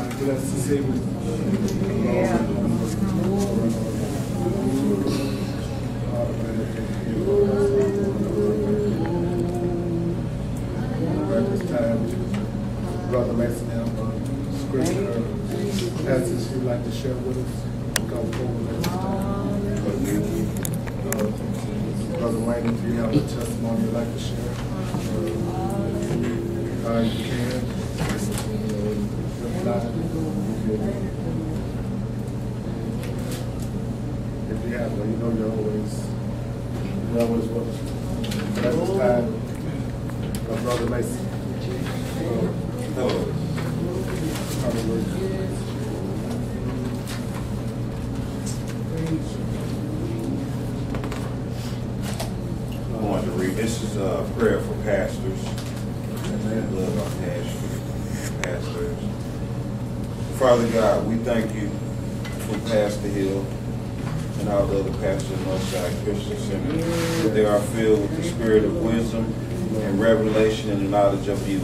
Bless to see you. At this time, Brother Mason, scripture passage you'd like to share with us. Go forward at this time. Brother Wayne, if you have a testimony you'd like to share, you can. If you have one, you know you're always welcome. At this time, Brother Mason. Hello. I wanted to read. This is a prayer for pastors. Love our pastors. Father God, we thank you for Pastor Hill and all the other pastors of Northside Christian Center, that they are filled with the spirit of wisdom and revelation and the knowledge of you.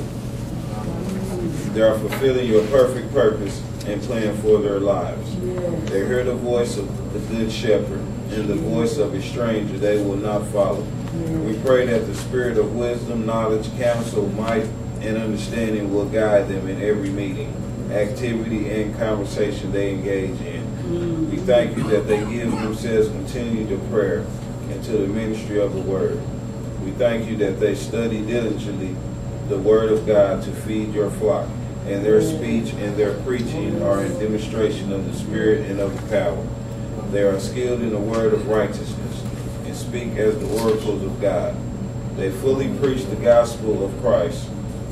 They are fulfilling your perfect purpose and plan for their lives. They hear the voice of the good shepherd, and the voice of a stranger they will not follow. We pray that the spirit of wisdom, knowledge, counsel, might, and understanding will guide them in every meeting, activity, and conversation they engage in. We thank you that they give themselves continually to prayer and to the ministry of the word. We thank you that they study diligently the word of God to feed your flock, and their speech and their preaching are in demonstration of the spirit and of the power. They are skilled in the word of righteousness and speak as the oracles of God. They fully preach the gospel of Christ,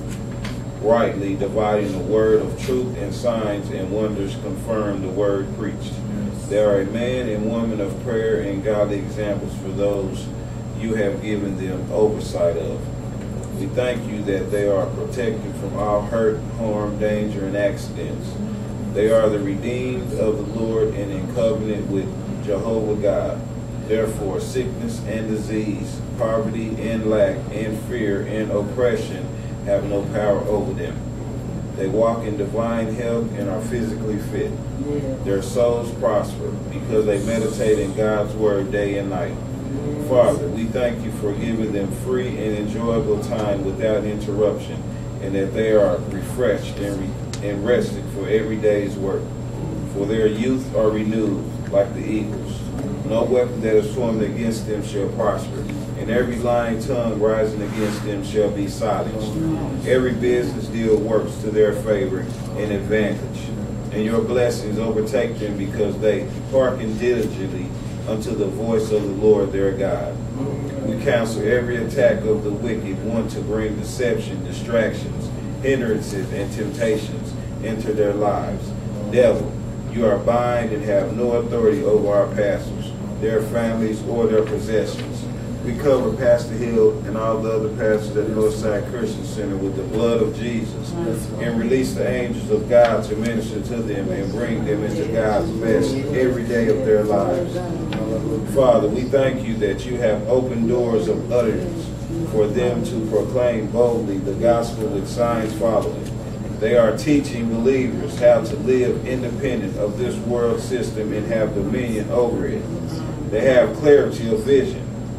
rightly dividing the word of truth, and signs and wonders confirm the word preached. They are a man and woman of prayer and godly examples for those you have given them oversight of. We thank you that they are protected from all hurt, harm, danger, and accidents. They are the redeemed of the Lord and in covenant with Jehovah God. Therefore, sickness and disease, poverty and lack, and fear and oppression have no power over them. They walk in divine health and are physically fit. Their souls prosper because they meditate in God's word day and night. Father, we thank you for giving them free and enjoyable time without interruption, and that they are refreshed and rested for every day's work. For their youth are renewed like the eagles. No weapon that is formed against them shall prosper, and every lying tongue rising against them shall be silenced. Every business deal works to their favor and advantage, and your blessings overtake them because they hearken diligently unto the voice of the Lord their God. We counsel every attack of the wicked one to bring deception, distractions, hindrances, and temptations into their lives. Devil, you are bind and have no authority over our pastors, their families, or their possessions. We cover Pastor Hill and all the other pastors at Northside Christian Center with the blood of Jesus, and release the angels of God to minister to them and bring them into God's best every day of their lives. Father, we thank you that you have opened doors of utterance for them to proclaim boldly the gospel with signs following. They are teaching believers how to live independent of this world system and have dominion over it. They have clarity of vision,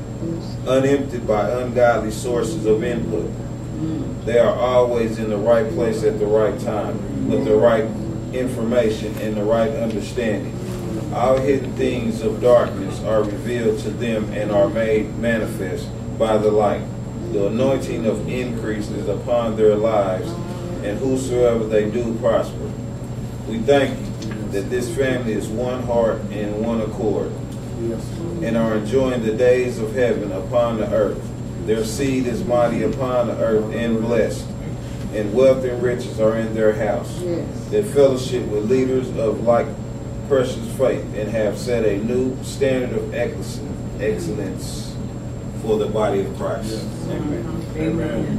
unemptied by ungodly sources of input. They are always in the right place at the right time, with the right information and the right understanding. All hidden things of darkness are revealed to them and are made manifest by the light. The anointing of increase is upon their lives, and whosoever they do prosper. We thank you that this family is one heart and one accord, and are enjoying the days of heaven upon the earth. Their seed is mighty upon the earth and blessed, and wealth and riches are in their house. They fellowship with leaders of like precious faith, and have set a new standard of excellence for the body of Christ. Amen. Amen.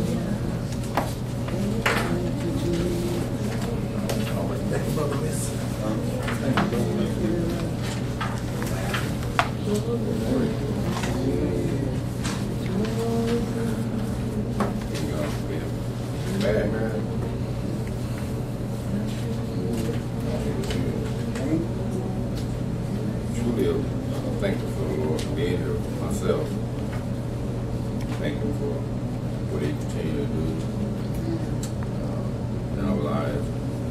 Thank you, Brother Miss. Truly thankful for the Lord for being here myself. Thankful for what He continues to do in our lives.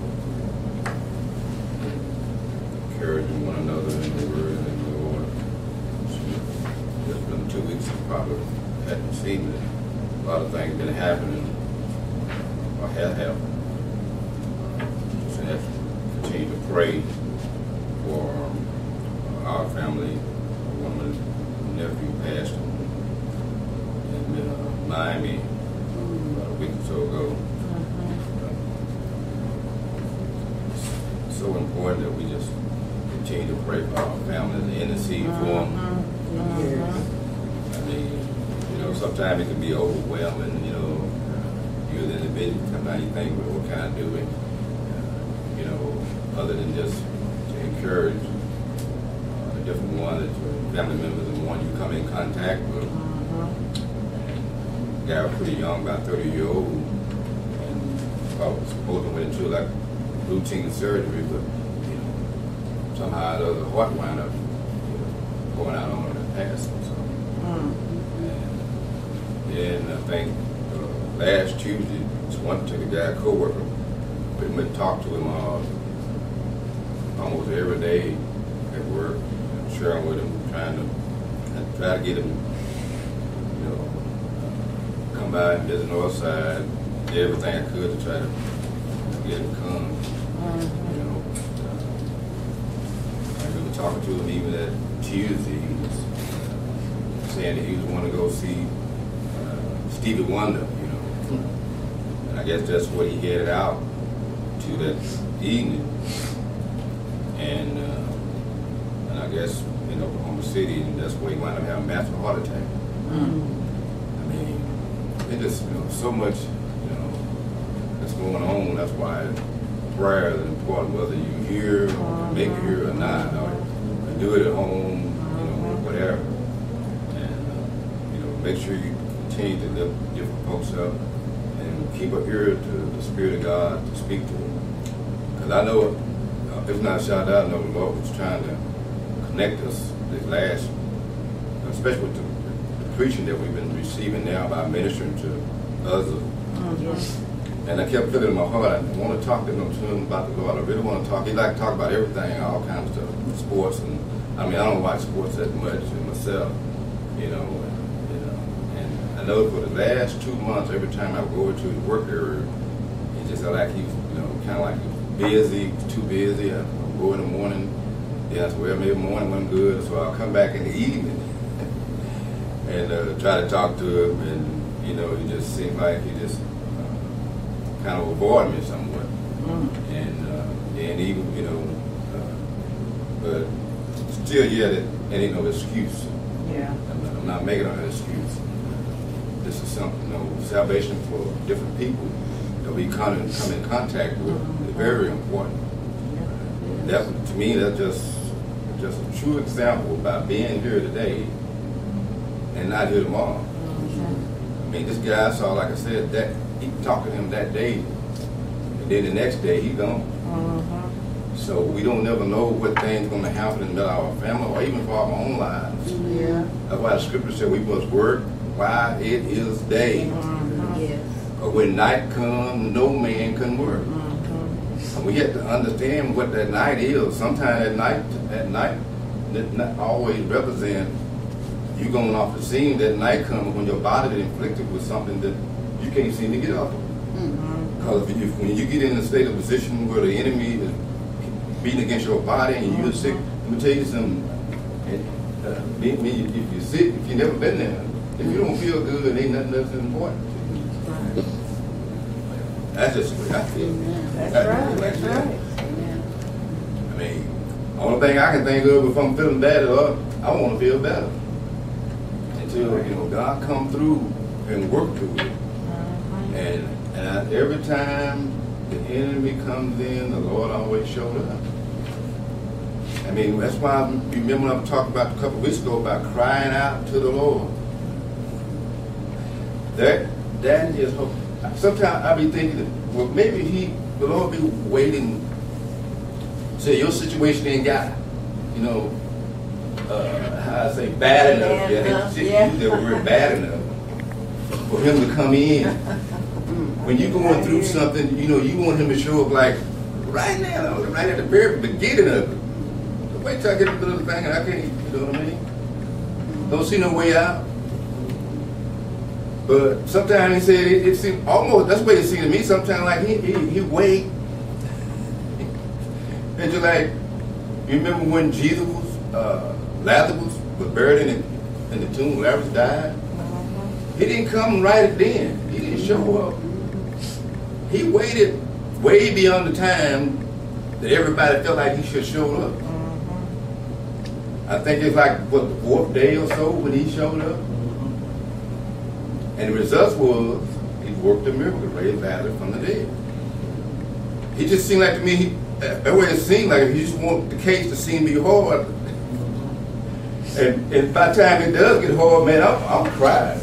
Encouraging one another in the Word and in the Lord. It's been 2 weeks, you probably hadn't seen it. A lot of things been happening, or have happened. Just have to continue to pray for our family. One of my nephew passed in Miami about a week or so ago. It's so important that we just continue to pray for our families and intercede for them. I mean, sometimes it can be overwhelming, you're the individual. Sometimes you think, well, what can I do? Other than just to encourage the different ones, family members, and one you come in contact with. The guy was pretty young, about 30-year-old, and supposedly went into like routine surgery, but somehow the other heart wound up going out on him and passing. And then I think last Tuesday, just went to the guy, co-worker, pretty much talked to him almost every day at work, sharing with him, try to get him, come by and visit Northside, did everything I could to try to get him to come. I remember talking to him even that Tuesday. He was saying that he was going to go see Stevie Wonder, And I guess that's what he headed out to that evening. And I guess in Oklahoma City, and that's where he wound up having a massive heart attack. I mean, it just, so much, that's going on. That's why prayer is important, whether you hear or make it here or not, or do it at home, whatever. And, make sure you continue to lift different folks up and keep an ear to the Spirit of God to speak to them. Because I know, if not shout out, I know the Lord was trying to connect us this last, especially with the preaching that we've been receiving now by ministering to others. And I kept feeling in my heart, I want to talk to him about the Lord. I really want to talk. He like to talk about everything, all kinds of stuff, sports. And I mean, I don't watch sports that much myself, And I know for the last 2 months, every time I go to the work area, it just felt like he's, kind of like busy, too busy. I go in the morning, I swear maybe the morning wasn't good, so I'll come back in the evening and try to talk to him, and he just seemed like he just kind of avoided me somewhat, and even but still, it ain't no excuse. I'm not making an excuse. This is something, salvation for different people that we come in contact with is very important. That, to me, that's just a true example about being here today and not here tomorrow. I mean, this guy I saw, like I said, that he talked to him that day, and then the next day he gone. So we don't never know what things going to happen in our family or even for our own lives. That's why the scripture said we must work while it is day. But when night comes, no man can work. And we have to understand what that night is. Sometimes at night, that not always represent you going off the scene. That night comes when your body is inflicted with something that you can't seem to get off of. Because when you get in a state of position where the enemy is beating against your body and you're sick, let me tell you something. If you're sick, if you've never been there, if you don't feel good, ain't nothing that's important. That's just the way I feel. That's right. I mean, only thing I can think of if I'm feeling bad, I want to feel better. Until God come through and work through it. And every time the enemy comes in, the Lord always showed up. I mean, that's why I remember when I was talking about a couple of weeks ago about crying out to the Lord. That just hope. Sometimes I be thinking, well, maybe the Lord be waiting. Say your situation ain't got, you know, how I say, bad enough yet. They were bad enough for him to come in. When you're going through something, you know, you want him to show up like right now, right at the very beginning of it. Wait till I get to the little thing and I can't, you know what I mean? Don't see no way out. But sometimes he said it seemed almost, that's the way it seemed to me, sometimes like he wait. And just like, you remember when Jesus was, Lazarus was buried in the tomb, Lazarus died? He didn't come right then. He didn't show up. He waited way beyond the time that everybody felt like he should show up. I think it's like, what, the 4th day or so when he showed up? And the result was, he worked a miracle, raised Lazarus from the dead. He just seemed like to me, that way it seemed like he just want the case to seem to be hard. And by the time it does get hard, man, I'm crying.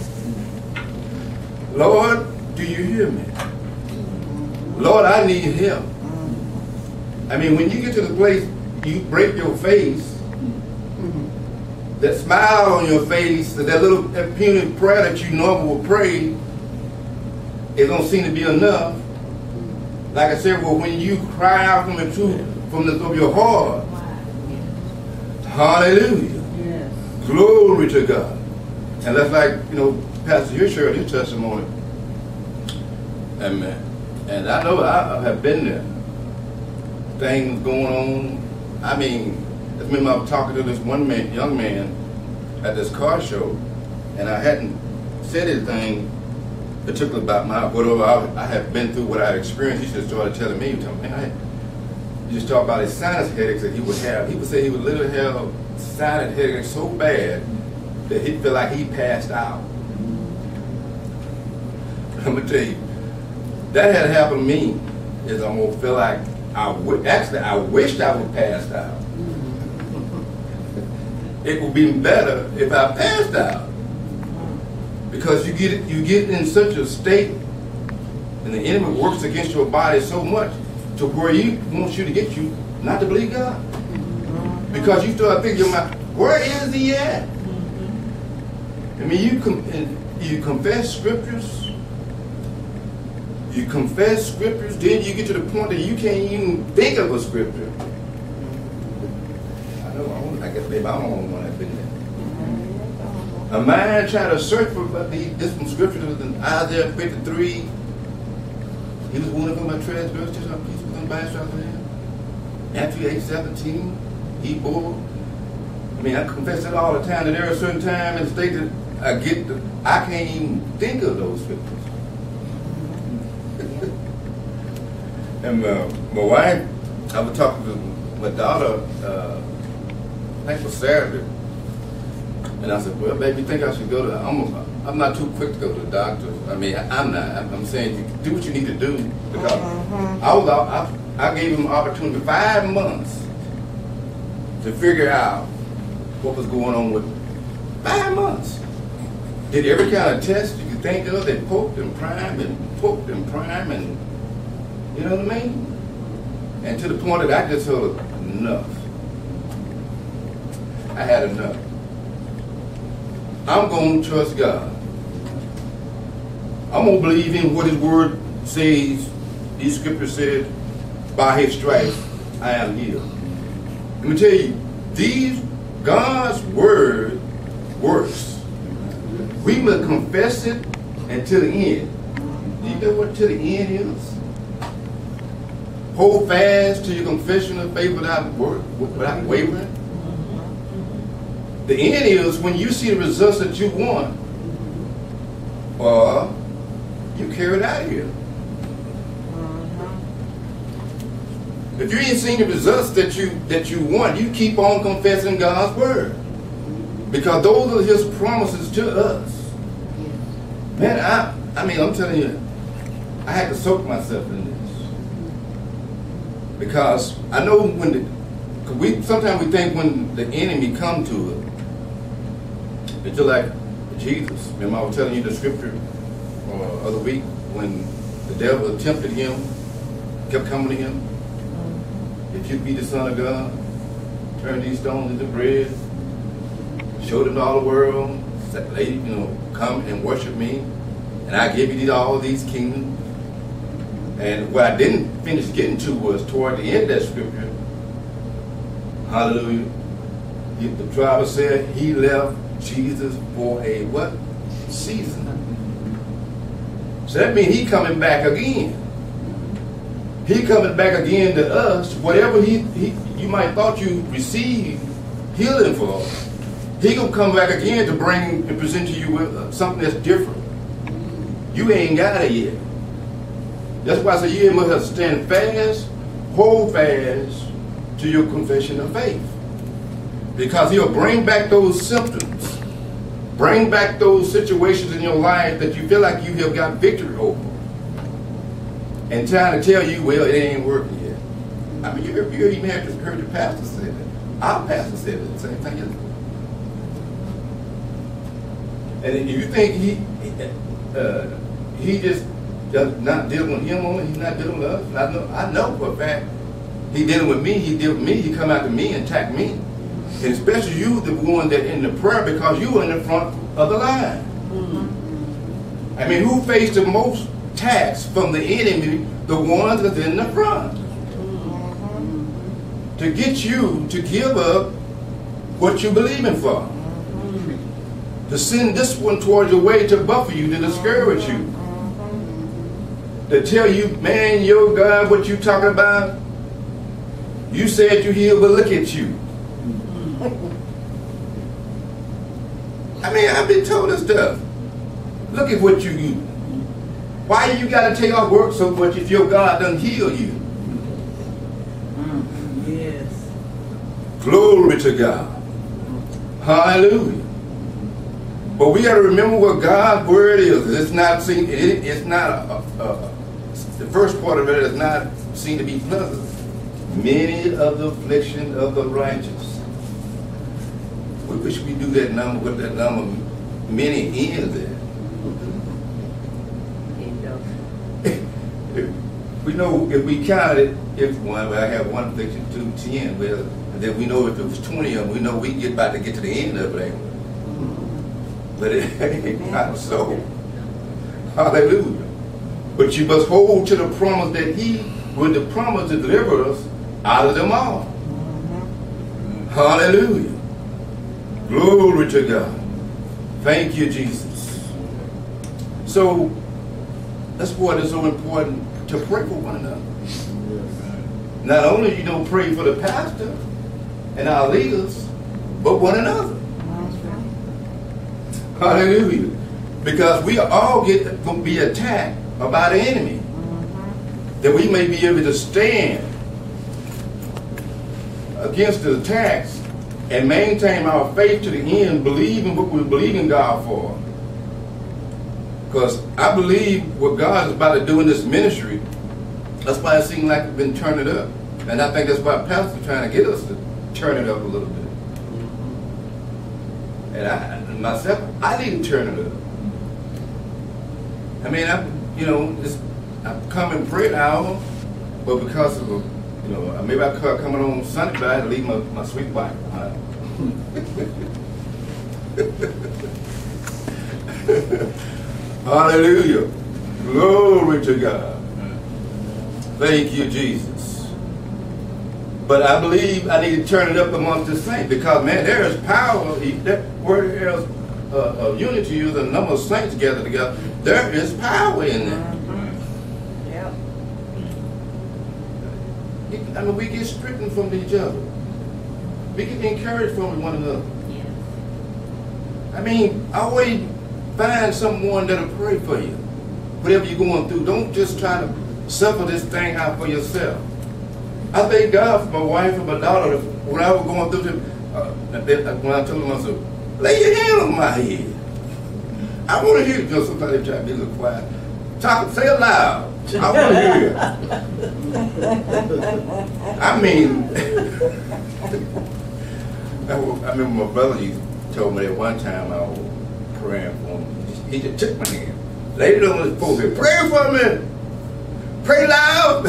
Lord, do you hear me? Lord, I need help. I mean, when you get to the place, you break your face, that smile on your face, that little puny prayer that you normally will pray, it don't seem to be enough. Like I said, well, when you cry out from the truth, from the of your heart, hallelujah, yes. Glory to God. And that's like, you know, Pastor, you shared his testimony. Amen. And I know I have been there. Things going on. I mean, I remember I was talking to this one man, young man at this car show, and I hadn't said anything particularly about whatever I had been through, what I had experienced. He just started telling me, man, he just talked about his sinus headaches that he would have. He would say he would literally have sinus headaches so bad that he'd feel like he passed out. I'm gonna tell you, that had happened to me. Is I'm gonna feel like I wished I would passed out. It would be better if I passed out, because you get in such a state, and the enemy works against your body so much to where he wants you to get you not to believe God, because you start thinking, where is he at? I mean, you confess scriptures. You confess scriptures, then you get to the point that you can't even think of a scripture. I guess maybe I'm the only one that's been there. A man trying to search for this one scripture that was in Isaiah 53. He was wounded for my transgressions, our peace was unbiased out of him. Matthew 8:17. He bore. I mean, I confess it all the time, that there are certain times in the state that I can't even think of those scriptures. And my wife, I was talking to my daughter, I think it was Saturday, and I said, well, baby, you think I should go to, I'm not too quick to go to the doctor. I mean, I'm not. I'm saying, you do what you need to do, because I gave him an opportunity 5 months to figure out what was going on with 5 months. Did every kind of test you could think of. They poked and primed and poked and primed, and you know what I mean? And to the point that I just heard enough. I had enough. I'm going to trust God. I'm going to believe in what his word says. These scriptures said, by his stripes I am healed. Let me tell you, God's word works. We must confess it until the end. Do you know what till the end is? Hold fast to your confession of faith without wavering. The end is when you see the results that you want, or you carry it out of here. If you ain't seen the results that you want, you keep on confessing God's word, because those are his promises to us. Man, I mean, I'm telling you, I had to soak myself in this, because I know when Sometimes we think when the enemy come to it, it's just like Jesus. Remember I was telling you the scripture other week when the devil tempted him, kept coming to him. If you be the Son of God, turn these stones into bread, show them to all the world, say, come and worship me, and I give you all these kingdoms. And what I didn't finish getting to was toward the end of that scripture, hallelujah, the driver said he left Jesus for a what? Season. So that means he coming back again. He coming back again to us. Whatever you might thought you received healing for, he gonna come back again to bring and present to you with something that's different. You ain't got it yet. That's why I say you must have to stand fast, hold fast to your confession of faith. Because he'll bring back those symptoms, bring back those situations in your life that you feel like you have got victory over. And trying to tell you, well, it ain't working yet. I mean, you even heard your pastor say that. Our pastor said the same thing. And if you think he just not dealing with him only, he's not dealing with us. I know for a fact he dealing with me. He deal with me. He come after me and attack me. And especially you, the one that in the prayer, because you are in the front of the line. Mm-hmm. I mean, who faced the most attacks from the enemy? The ones that's in the front. Mm-hmm. To get you to give up what you believe in for. Mm-hmm. To send this one towards your way to buffer you, to discourage you. Mm-hmm. To tell you, man, your God, what you talking about? You said you healed, but look at you. I mean, I've been told this stuff. Look at what you do. Why you got to take off work so much if your God doesn't heal you? Yes. Glory to God. Hallelujah. But we got to remember what God's word is. It's not seen. It's not the first part of it is not seen to be pleasant. Many of the affliction of the righteous. We wish we do that number with that number many ends there. We know if we counted, if one, I have 1 affliction, 2, 10, well, then we know if it was 20 of them, we know we get about to get to the end of it. But it ain't not so. Hallelujah. But you must hold to the promise that he will the promise to deliver us out of them all. Hallelujah. Glory to God. Thank you, Jesus. So that's why it's so important to pray for one another. Not only you don't pray for the pastor and our leaders, but one another. Hallelujah. Because we all going to be attacked by the enemy. That we may be able to stand against the attacks and maintain our faith to the end, believing what we believe in God for. Because I believe what God is about to do in this ministry, that's why it seems like it's been turning up. And I think that's why Pastor's trying to get us to turn it up a little bit. And I didn't turn it up. I mean, I've come and prayed an hour, but because of, maybe I could come on Sunday, but I had to leave my sweet wife behind. Hallelujah. Glory to God. Thank you, Jesus. But I believe I need to turn it up amongst the saints because, man, there is power. Where there's unity is a number of saints gathered together. There is power in there. I mean, we get strengthened from each other. We get encouraged from one another. Yes. I mean, always find someone that'll pray for you. Whatever you're going through, don't just try to suffer this thing out for yourself. I thank God for my wife and my daughter. When I was going through this, when I told them, I said, lay your hand on my head. I want to hear you. Sometimes they try to be a little quiet. Talk, say it loud. I want to hear. I mean, I remember my brother told me that one time I was praying for him. He just took my hand, laid it on his forehead. Pray for me. Pray loud.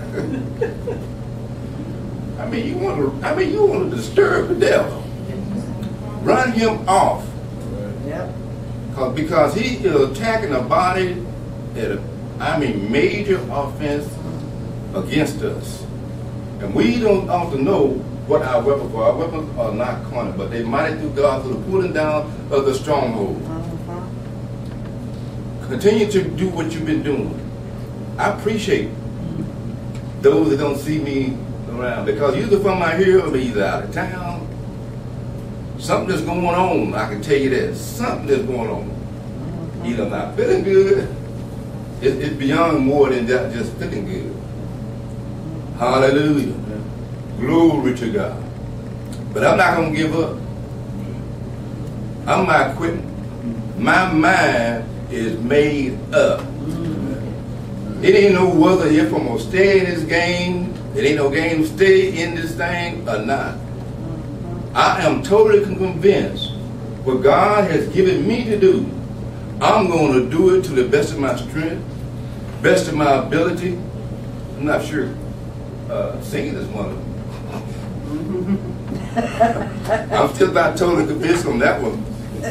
you want to disturb the devil. Run him off. Yep. Because he is attacking the body at a major offense against us. And we don't often know what our weapons are. Our weapons are not carnal, but they mighty through God through the pulling down of the stronghold. Continue to do what you've been doing. I appreciate those that don't see me around, because usually from my here, I'm either out of town, something is going on. I can tell you that something is going on. Either I'm not feeling good. It's beyond more than that, just feeling good. Hallelujah. Glory to God. But I'm not going to give up. I'm not quitting. My mind is made up. It ain't no whether if I'm going to stay in this game. It ain't no game to stay in this thing or not. I am totally convinced what God has given me to do, I'm going to do it to the best of my strength, best of my ability. I'm not sure singing is one of them. I'm still not totally convinced on that one.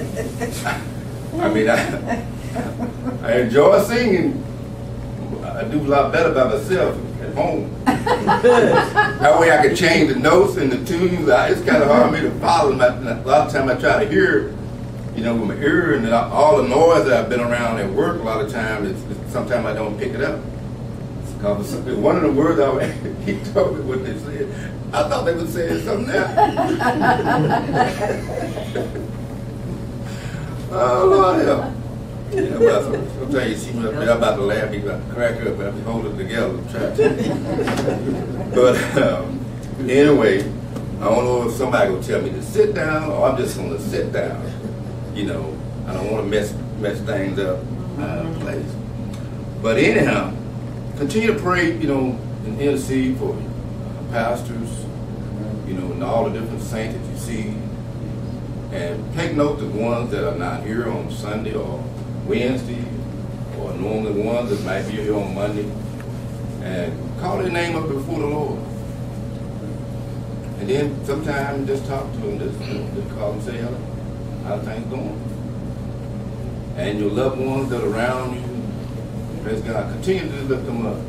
I enjoy singing. I do a lot better by myself at home. That way I can change the notes and the tunes. It's kind of hard for me to follow. A lot of times I try to hear, with my ear, and all the noise that I've been around at work a lot of times, sometimes I don't pick it up. Because one of the words he told me what they said, I thought they were saying something else. Oh, Lord help. Sometimes you see me up there, I'm about to laugh, you about to crack up, but I'm holding it together. But anyway, I don't know if somebody will tell me to sit down, or I'm just going to sit down. I don't want to mess things up in place. But anyhow, continue to pray, and intercede for pastors, and all the different saints that you see. And take note of the ones that are not here on Sunday or Wednesday, or normally ones that might be here on Monday. And call their name up before the Lord. And then sometimes just talk to them, just call them, say hello. How things going? And your loved ones that are around you, praise God, continue to lift them up.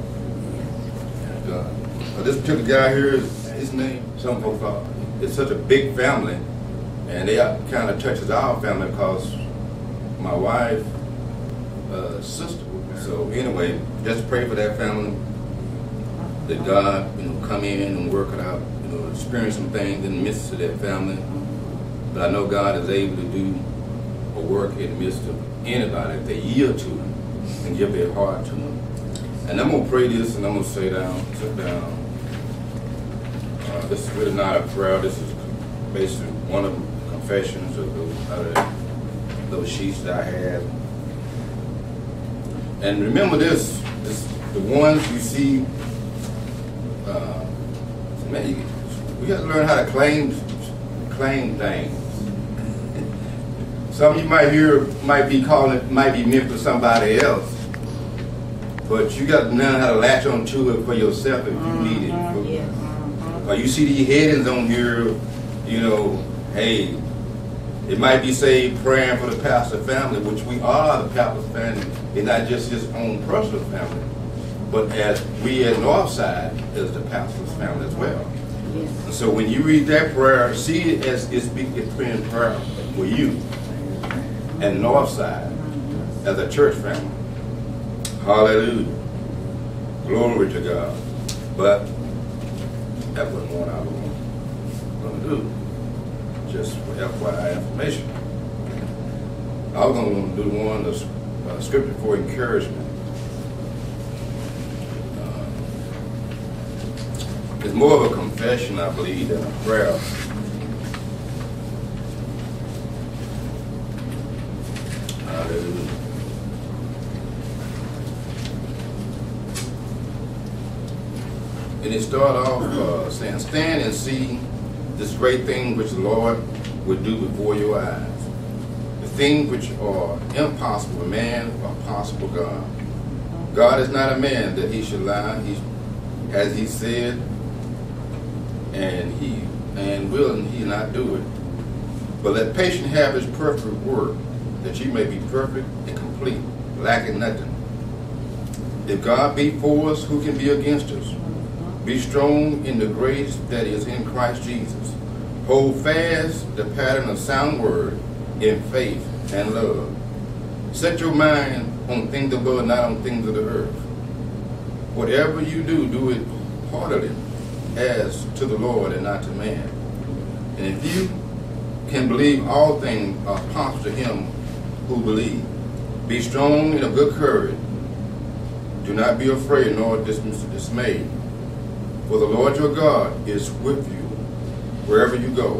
And, this particular guy here, his name, some folks are, it's such a big family, and they kind of touches our family because my wife, sister. So anyway, just pray for that family, that God, come in and work it out, experience some things in the midst of that family. But I know God is able to do a work in the midst of anybody if they yield to Him and give their heart to Him. And I'm going to pray this, and I'm going to sit down. This is really not a prayer. This is basically one of the confessions of those sheets that I had. And remember this the ones you see, we have to learn how to claim things. Some of you might hear might be meant for somebody else. But you got to learn how to latch on to it for yourself if you need it. Or you see these headings on here, hey, it might be say praying for the pastor family, which we are the pastor's family. It's not just his own personal family, but as we at Northside is the pastor's family as well. Yes. And so when you read that prayer, see it as it's being prayer for you and Northside as a church family. Hallelujah. Glory to God. But that wasn't one I was going to do. Just for FYI information. I was going to do one the scripture for encouragement. It's more of a confession, I believe, than a prayer. Hallelujah. And it started off saying, stand and see this great thing which the Lord would do before your eyes. The things which are impossible for man are possible for God. God is not a man that he should lie. As he said, and will he not do it. But let patience have his perfect work, that ye may be perfect and complete, lacking nothing. If God be for us, who can be against us? Be strong in the grace that is in Christ Jesus. Hold fast the pattern of sound word in faith and love. Set your mind on things of the Lord, not on things of the earth. Whatever you do, do it heartily, as to the Lord and not to man. And if you can believe, all things are possible to him who believe. Be strong and of good courage. Do not be afraid nor dismayed. For the Lord your God is with you wherever you go.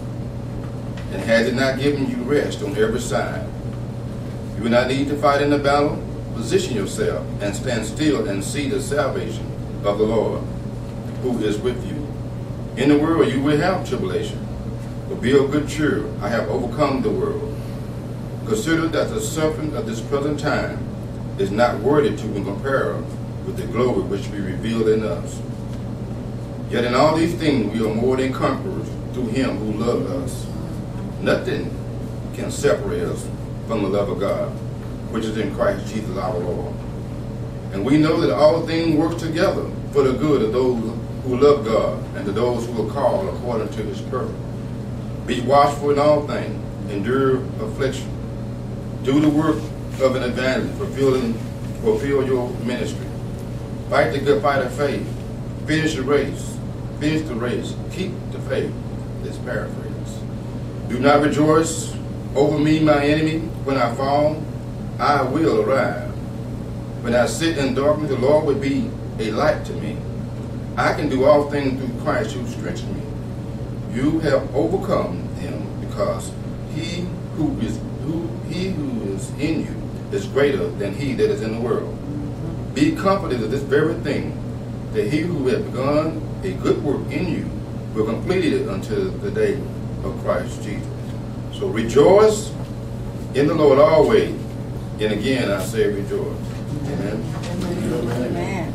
And has it not given you rest on every side? You will not need to fight in the battle. Position yourself and stand still and see the salvation of the Lord, who is with you. In the world you will have tribulation, but be of good cheer. I have overcome the world. Consider that the suffering of this present time is not worthy to be compared with the glory which will be revealed in us. Yet in all these things we are more than conquerors through him who loved us. Nothing can separate us from the love of God, which is in Christ Jesus our Lord. And we know that all things work together for the good of those who love God and to those who are called according to his purpose. Be watchful in all things, endure affliction, do the work of an evangelist, fulfill your ministry, fight the good fight of faith, finish the race, keep the faith. This paraphrase. Do not rejoice over me, my enemy. When I fall, I will arise. When I sit in darkness, the Lord will be a light to me. I can do all things through Christ who strengthens me. You have overcome him, because he who is in you is greater than he that is in the world. Be confident of this very thing, that he who has begun a good work in you will complete it until the day of Christ Jesus. So rejoice in the Lord always. And again I say rejoice. Amen. Amen.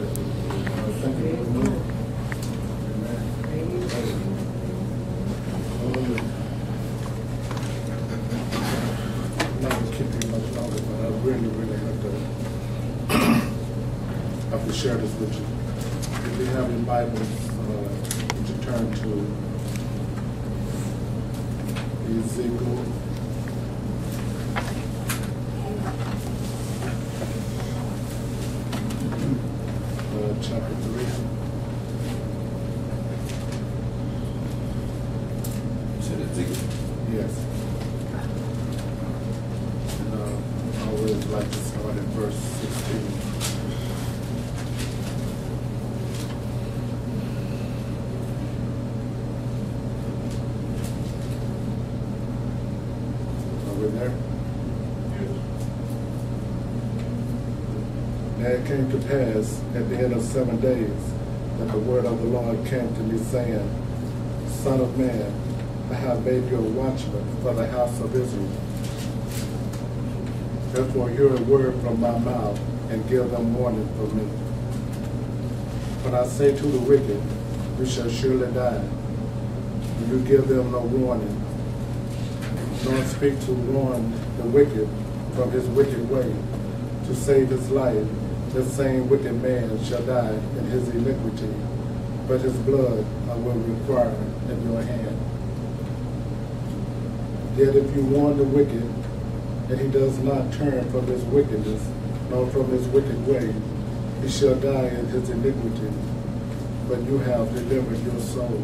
I'm not going to keep you much longer, but I really have to share this with you. If you have your Bibles, would you turn to Ezekiel chapter 3. Said Ezekiel. Yes. And I always like to start at verse 16. There. Now it came to pass at the end of 7 days that the word of the Lord came to me, saying, Son of man, I have made you a watchman for the house of Israel. Therefore hear a word from my mouth, and give them warning from me. When I say to the wicked, you shall surely die, and you give them no warning, nor speak to warn the wicked from his wicked way, to save his life, the same wicked man shall die in his iniquity, but his blood I will require in your hand. Yet if you warn the wicked, and he does not turn from his wickedness, nor from his wicked way, he shall die in his iniquity, but you have delivered your soul.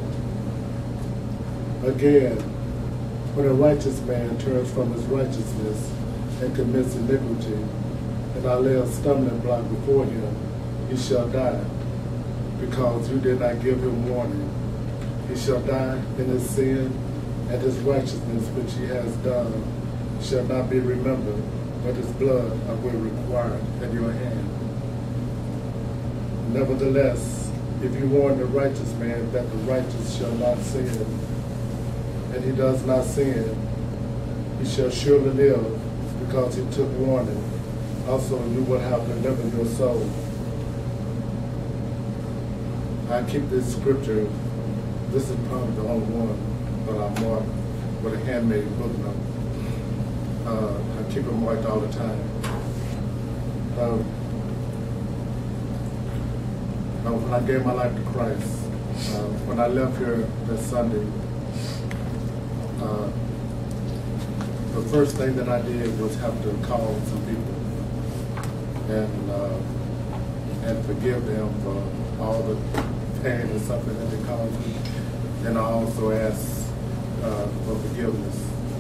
Again, when a righteous man turns from his righteousness and commits iniquity, and I lay a stumbling block before him, he shall die, because you did not give him warning. He shall die in his sin, and his righteousness which he has done shall not be remembered, but his blood I will require at your hand. Nevertheless, if you warn the righteous man that the righteous shall not sin, and he does not sin, he shall surely live, because he took warning. Also, you will have delivered your soul. I keep this scripture. This is probably the only one that I marked with a handmade bookmark. I keep it marked all the time. When I gave my life to Christ, when I left here that Sunday, the first thing that I did was have to call some people and forgive them for all the pain and suffering that they caused me. And I also asked for forgiveness.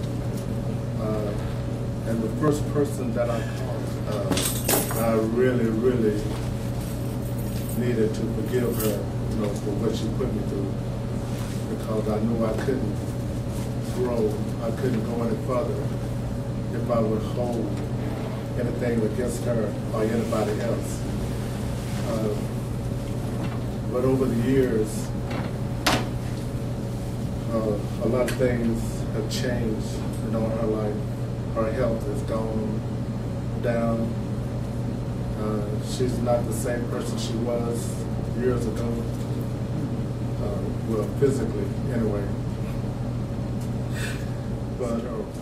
And the first person that I called, I really, really needed to forgive her, for what she put me through, because I knew I couldn't grow, I couldn't go any further if I would hold anything against her or anybody else. But over the years, a lot of things have changed, in her life. Her health has gone down. She's not the same person she was years ago. Well, physically, anyway. But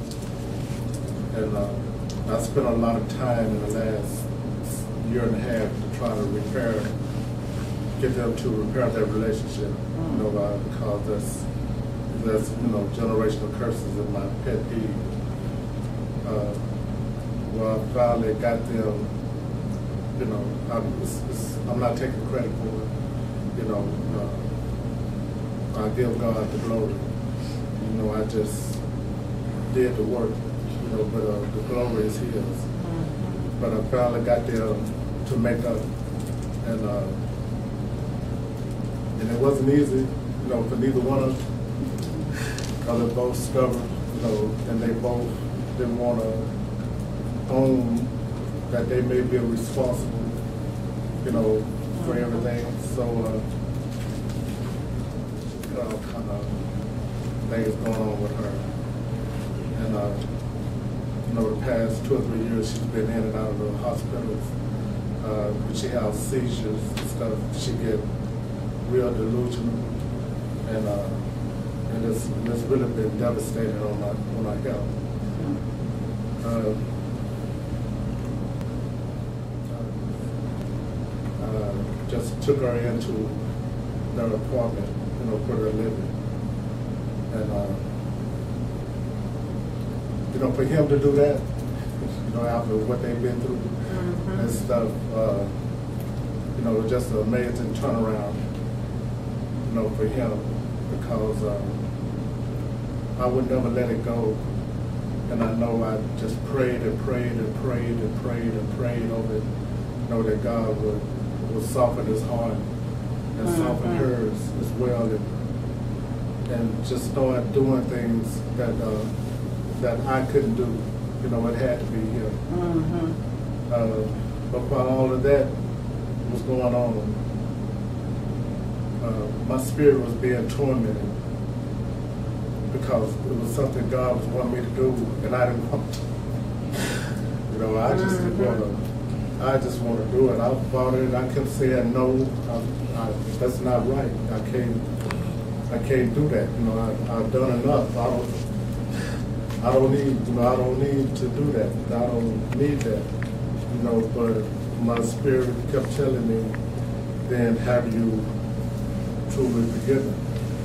I spent a lot of time in the last year and a half to try to get them to repair their relationship. Because there's generational curses in my pet peeve. Well, I finally got them. I'm not taking credit for it. I give God the glory. I just did the work. But the glory is His. But I finally got them to make up, and it wasn't easy, for neither one of them. Because they're both stubborn, and they both didn't want to own that they may be responsible, for everything. So, kind of things going on with her. And, the past 2 or 3 years, she's been in and out of the hospitals. She has seizures and stuff. She get real delusional. And it's really been devastating on my health. Just took her into their apartment, for their living. And, for him to do that, after what they've been through and stuff, just an amazing turnaround, for him, because I would never let it go. And I know I just prayed and prayed and prayed and prayed and prayed over it, that God would soften his heart and soften hers as well, and just start doing things that I couldn't do. It had to be him. But while all of that was going on, my spirit was being tormented because it was something God was wanting me to do, and I didn't want to. I just didn't want to. I just want to do it. I fought it. I kept saying no. That's not right. I can't do that. I've done enough. I don't need to do that. I don't need that. But my spirit kept telling me, then have you truly forgiven?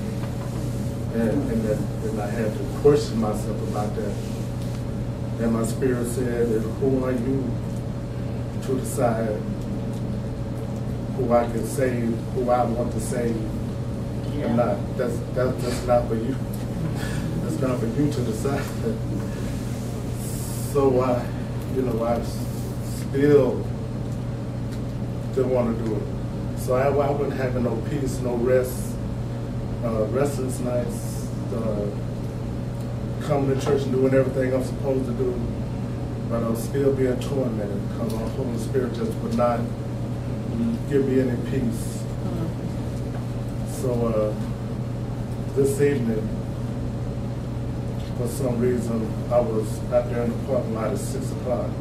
And I had to question myself about that. And my spirit said, who are you to decide who I can save, who I want to save, and not? That's not for you. That's not for you to decide. So I still didn't want to do it. So I wasn't having no peace, no rest, restless nights, coming to church and doing everything I'm supposed to do, but I'm still being tormented because my Holy Spirit just would not give me any peace. So this evening, for some reason, I was out there in the parking lot at 6 o'clock.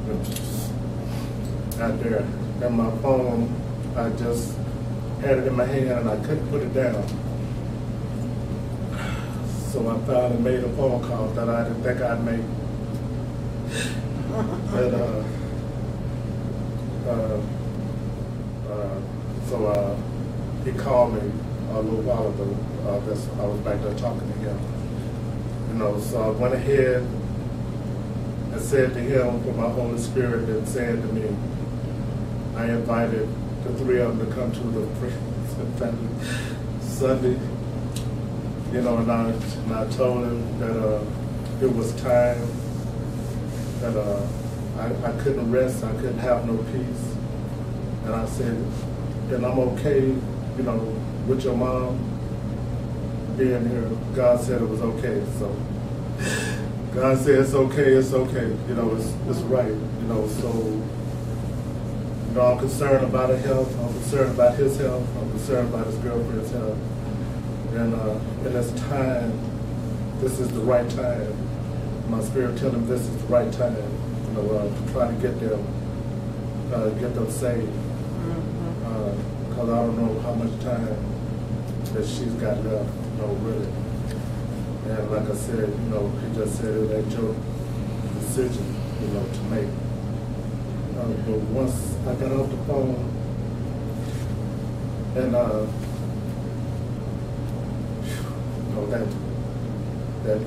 Out there. And my phone, I just had it in my hand and I couldn't put it down. So I finally made a phone call that I didn't think I'd make. And, so he called me a little while ago. I was back there talking to him. You know, so I went ahead and said to him, for my Holy Spirit had said to me, I invited the three of them to come to the family Sunday. You know, and I told him that it was time, that I couldn't rest, I couldn't have no peace. And I said, and I'm okay, you know, with your mom being here. God said it was okay, so God said it's okay, you know, it's right, you know, so, you know, I'm concerned about her health, I'm concerned about his health, I'm concerned about his girlfriend's health. And it's time, this is the right time. My spirit telling him this is the right time, you know, to try to get them saved. Because I don't know how much time that she's got left, you know, really. And like I said, you know, he just said it ain't your decision, you know, to make. But once I got off the phone, and you know, that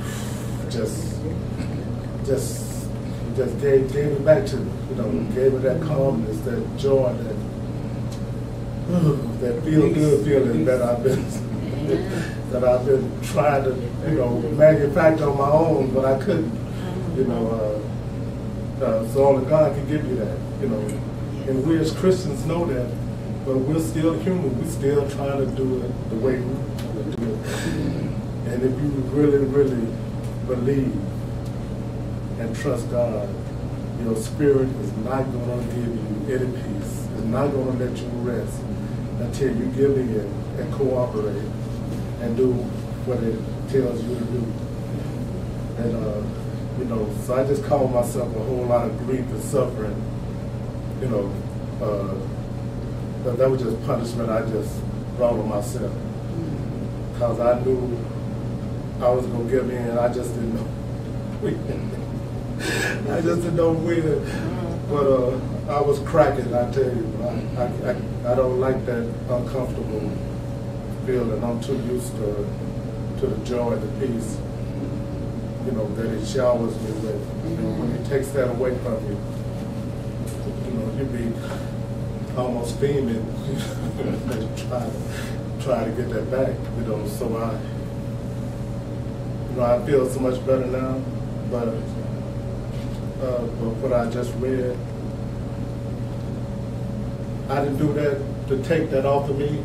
just gave it back to me, you know, gave it that calmness, that joy, that feel good feeling that I've been trying to, you know, manufacture on my own, but I couldn't, you know. So only God can give you that, you know. And we as Christians know that, but we're still human. We're still trying to do it the way we want to do it. And if you really, really believe and trust God, your spirit is not going to give you any peace. It's not going to let you rest until you give in and cooperate and do what it tells you to do. And, you know, so I just call myself a whole lot of grief and suffering, you know, but that was just punishment I just brought on myself. Because I knew I was going to give in, I just didn't know. I just didn't know when. But I was cracking, I tell you. I don't like that uncomfortable feeling. I'm too used to the joy and the peace, you know, that he showers me with. You know, when he takes that away from you, you know, you be almost steaming, try to get that back, you know. So I feel so much better now, but what I just read, I didn't do that to take that off of me.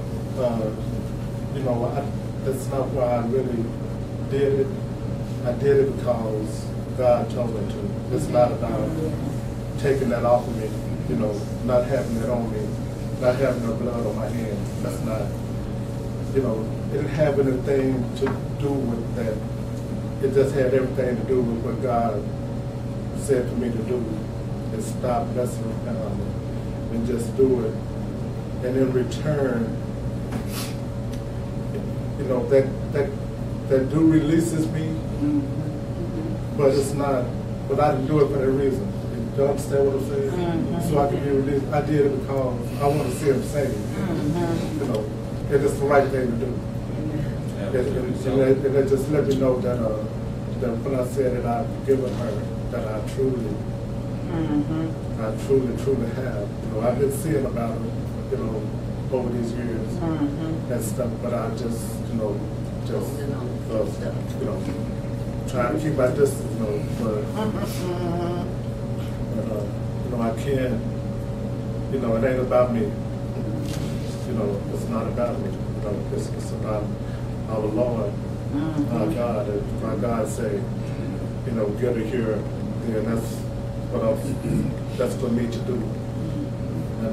You know, that's not why I really did it. I did it because God told me to. It's not about taking that off of me, you know, not having it on me, not having the blood on my hands. That's not, you know, it didn't have anything to do with that. It just had everything to do with what God said for me to do, and stop messing around and just do it. And in return, you know, that do releases me, but it's not, but I didn't do it for that reason. You understand what I'm saying? So I could be released. I did it because I want to see him saved. You know, and it's the right thing to do. And it just let me know that when I said that I've forgiven her, that I truly have. You know, I've been seeing about her, you know, over these years and stuff, but I just, you know, trying to keep my distance, you know, but you know, I can't, you know, it ain't about me. You know, it's not about me. You know, it's about our Lord, our God. And my God say, you know, get her here, and that's for me to do. And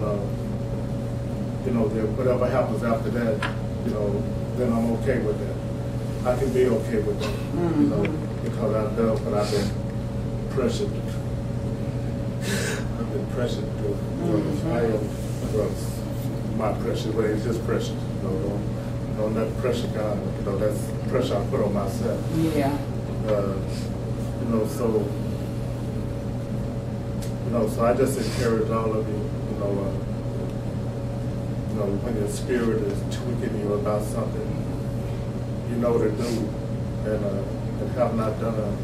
you know, then whatever happens after that, you know, then I'm okay with that. I can be okay with that, you know, because I've done what I've been pressured. I've been pressured to do. I am, well, my pressure, but it's just pressure. You know, don't let pressure God. You know, that's pressure I put on myself. Yeah. You know, so so I just encourage all of you. You know, when your spirit is tweaking you about something, you know to do, and have not done.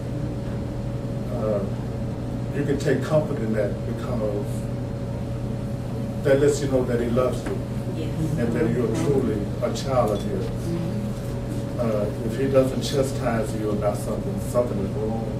You can take comfort in that because that lets you know that He loves you, and that you're truly a child of His. If He doesn't chastise you about something, something is wrong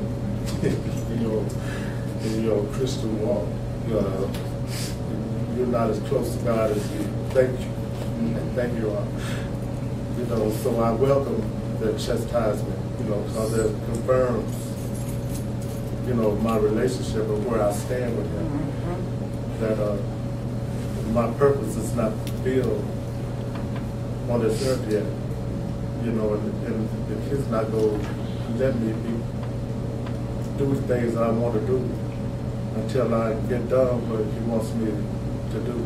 in your Christian walk. You're not as close to God as you think you are. You know, so I welcome the chastisement, you know, because it confirms, you know, my relationship and where I stand with Him. That my purpose is not fulfilled on this earth yet, you know, and if He's not going to let me do the things I want to do until I get done what He wants me to do.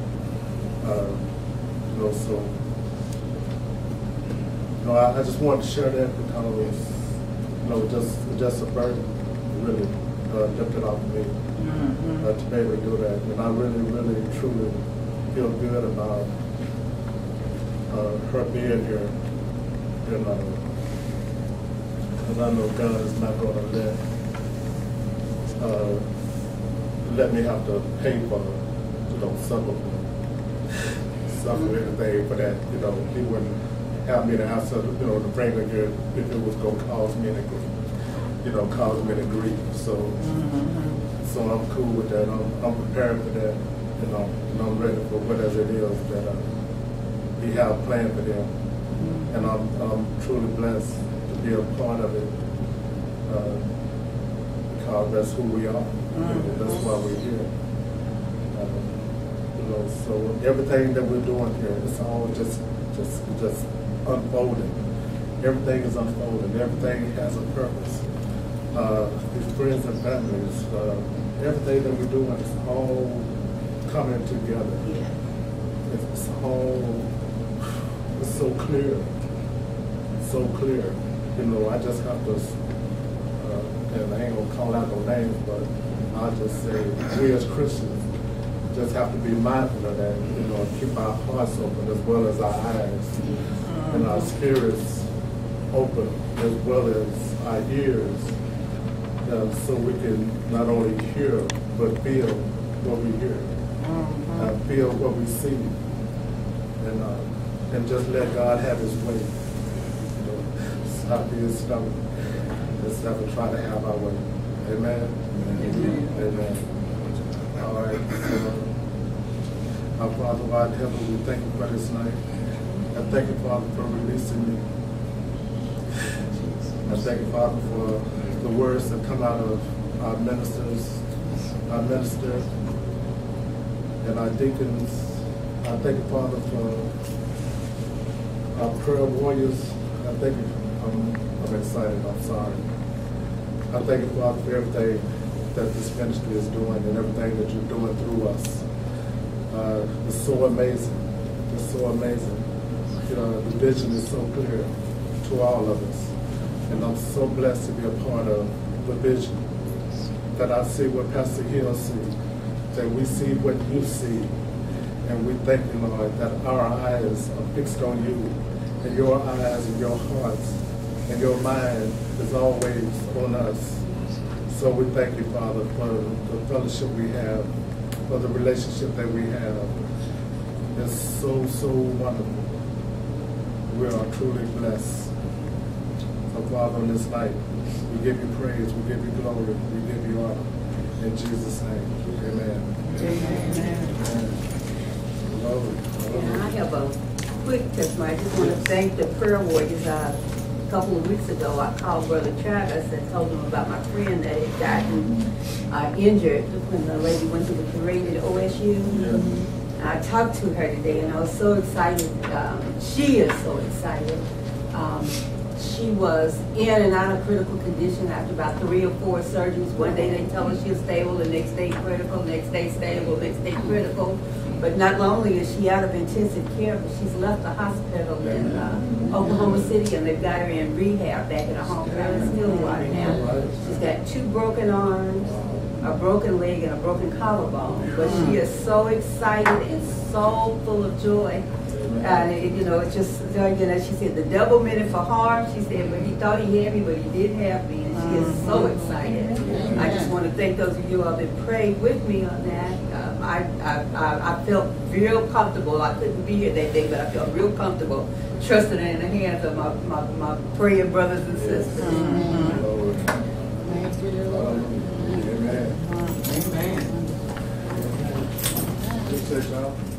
You know, so, you know, I just wanted to share that because, you know, just a burden really lifted off of me to be able to do that. And I really, really, truly feel good about her being here. You know, and I know God is not going to let me have to pay for, you know, suffer anything for that. You know, He wouldn't have me to have to, you know, to bring her here if it was going to cause me to, you know, cause me to grieve. So, so I'm cool with that. I'm prepared for that. You know, and I'm ready for whatever it is that He have planned for them. And I'm truly blessed to be a part of it. Because that's who we are. You know, that's why we're here. You know, so everything that we're doing here, it's all just unfolding. Everything is unfolding. Everything has a purpose. These friends and families, everything that we're doing is all coming together. It's all, it's so clear. So clear. You know, I just have to, and I ain't gonna call out no names, but I'll just say we as Christians just have to be mindful of that, you know, keep our hearts open as well as our eyes, and our spirits open as well as our ears, so we can not only hear, but feel what we hear, feel what we see, and just let God have His way. You know, stop being stubborn. Let's never try to have our way. Amen? Amen. All right. Our Father, God in heaven, we thank You for this night. I thank You, Father, for releasing me. I thank You, Father, for the words that come out of our ministers, our minister, and our deacons. I thank You, Father, for our prayer warriors. I thank You. I'm excited. I'm sorry. I thank You, Father, for everything that this ministry is doing and everything that You're doing through us. It's so amazing. It's so amazing. You know, the vision is so clear to all of us. And I'm so blessed to be a part of the vision. That I see what Pastor Hill sees. That we see what You see. And we thank You, Lord, that our eyes are fixed on You. And Your eyes and Your hearts and Your mind is always on us. So we thank You, Father, for the fellowship we have, for the relationship that we have. It's so, so wonderful. We are truly blessed. So, Father, on this night, we give You praise, we give You glory, we give You honor. In Jesus' name, amen. Amen. And I have a quick testimony. I just want to thank the prayer warriors. A couple of weeks ago, I called Brother Travis and told him about my friend that had gotten injured when the lady went to the parade at OSU. I talked to her today, and I was so excited. She is so excited She was in and out of critical condition after about 3 or 4 surgeries. One day they tell her she's stable, the next day critical, next day stable, next day critical. But not only is she out of intensive care, but she's left the hospital in Oklahoma City, and they've got her in rehab back at her home in Stillwater now. She's got 2 broken arms, a broken leg, and a broken collarbone. But she is so excited and so full of joy. And it's just, she said, the devil meant it for harm. She said, but he thought he had me, but he did have me. And she is so excited. I just want to thank those of you all that prayed with me on that. I felt real comfortable. I couldn't be here that day, but I felt real comfortable trusting in the hands of my praying brothers and sisters. Thank you, Lord. Amen. Amen. Just say something.